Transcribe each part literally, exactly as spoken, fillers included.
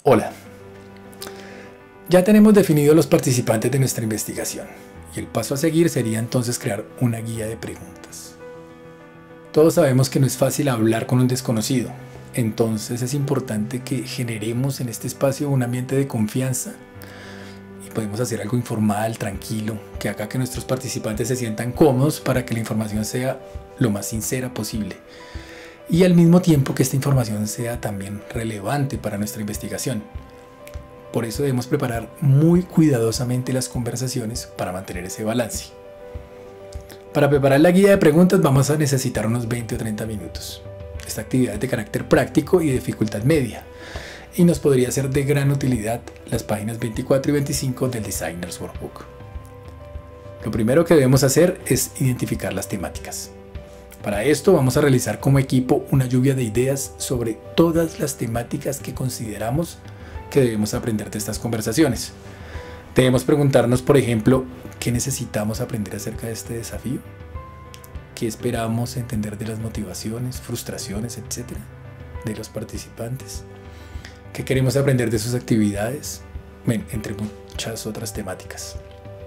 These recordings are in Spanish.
Hola, ya tenemos definidos los participantes de nuestra investigación y el paso a seguir sería entonces crear una guía de preguntas. Todos sabemos que no es fácil hablar con un desconocido, entonces es importante que generemos en este espacio un ambiente de confianza y podemos hacer algo informal, tranquilo, que haga que nuestros participantes se sientan cómodos para que la información sea lo más sincera posible. Y al mismo tiempo que esta información sea también relevante para nuestra investigación. Por eso debemos preparar muy cuidadosamente las conversaciones para mantener ese balance. Para preparar la guía de preguntas vamos a necesitar unos veinte o treinta minutos. Esta actividad es de carácter práctico y de dificultad media, y nos podría ser de gran utilidad las páginas veinticuatro y veinticinco del Designer's Workbook. Lo primero que debemos hacer es identificar las temáticas. Para esto vamos a realizar como equipo una lluvia de ideas sobre todas las temáticas que consideramos que debemos aprender de estas conversaciones. Debemos preguntarnos, por ejemplo, ¿qué necesitamos aprender acerca de este desafío? ¿Qué esperamos entender de las motivaciones, frustraciones, etcétera, de los participantes? ¿Qué queremos aprender de sus actividades? Bueno, entre muchas otras temáticas.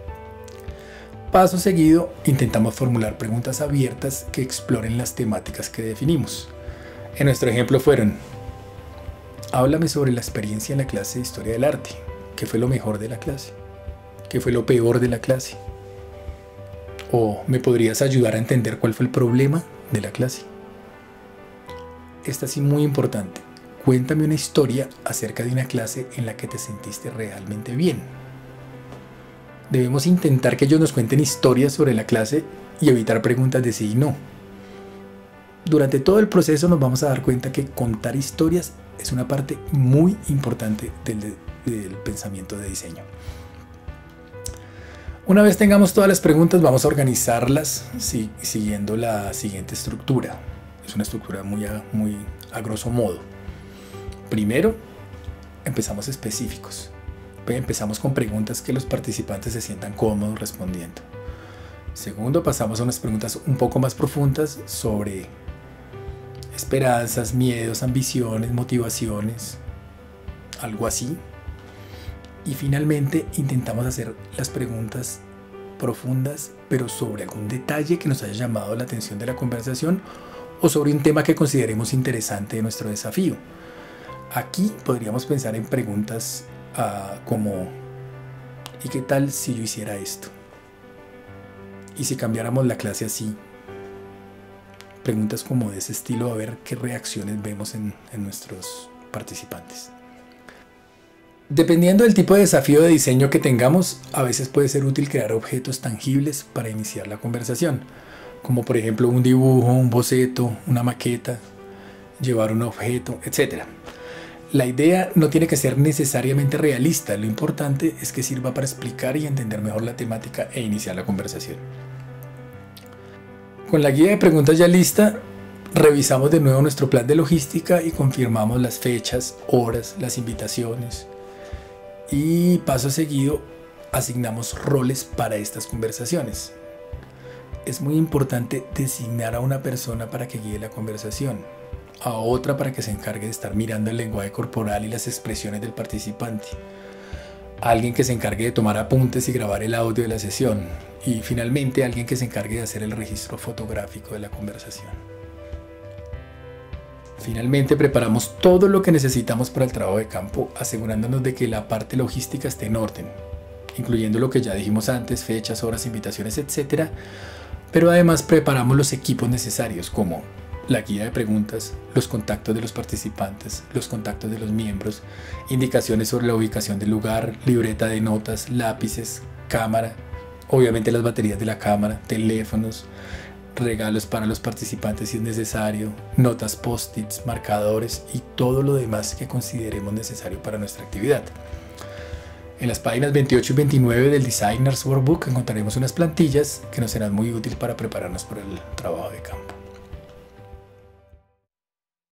Paso seguido, intentamos formular preguntas abiertas que exploren las temáticas que definimos. En nuestro ejemplo fueron: háblame sobre la experiencia en la clase de Historia del Arte. ¿Qué fue lo mejor de la clase? ¿Qué fue lo peor de la clase? ¿O me podrías ayudar a entender cuál fue el problema de la clase? Esta sí muy importante. Cuéntame una historia acerca de una clase en la que te sentiste realmente bien. Debemos intentar que ellos nos cuenten historias sobre la clase y evitar preguntas de sí y no. Durante todo el proceso nos vamos a dar cuenta que contar historias es una parte muy importante del, del pensamiento de diseño. Una vez tengamos todas las preguntas, vamos a organizarlas sí, siguiendo la siguiente estructura. Es una estructura muy a, muy a grosso modo. Primero, empezamos específicos. Empezamos con preguntas que los participantes se sientan cómodos respondiendo. Segundo, pasamos a unas preguntas un poco más profundas sobre esperanzas, miedos, ambiciones, motivaciones, algo así. Y finalmente intentamos hacer las preguntas profundas, pero sobre algún detalle que nos haya llamado la atención de la conversación o sobre un tema que consideremos interesante de nuestro desafío. Aquí podríamos pensar en preguntas uh, como ¿y qué tal si yo hiciera esto? ¿Y si cambiáramos la clase así? Preguntas como de ese estilo, a ver qué reacciones vemos en, en nuestros participantes. Dependiendo del tipo de desafío de diseño que tengamos, a veces puede ser útil crear objetos tangibles para iniciar la conversación, como por ejemplo un dibujo, un boceto, una maqueta, llevar un objeto, etcétera. La idea no tiene que ser necesariamente realista, lo importante es que sirva para explicar y entender mejor la temática e iniciar la conversación. Con la guía de preguntas ya lista, revisamos de nuevo nuestro plan de logística y confirmamos las fechas, horas, las invitaciones. Y paso seguido, asignamos roles para estas conversaciones. Es muy importante designar a una persona para que guíe la conversación, a otra para que se encargue de estar mirando el lenguaje corporal y las expresiones del participante, a alguien que se encargue de tomar apuntes y grabar el audio de la sesión, y finalmente alguien que se encargue de hacer el registro fotográfico de la conversación. Finalmente preparamos todo lo que necesitamos para el trabajo de campo, asegurándonos de que la parte logística esté en orden, incluyendo lo que ya dijimos antes, fechas, horas, invitaciones, etcétera. Pero además preparamos los equipos necesarios como la guía de preguntas, los contactos de los participantes, los contactos de los miembros, indicaciones sobre la ubicación del lugar, libreta de notas, lápices, cámara, obviamente las baterías de la cámara, teléfonos, regalos para los participantes si es necesario, notas post-its, marcadores y todo lo demás que consideremos necesario para nuestra actividad. En las páginas veintiocho y veintinueve del Designer's Workbook encontraremos unas plantillas que nos serán muy útiles para prepararnos para el trabajo de campo.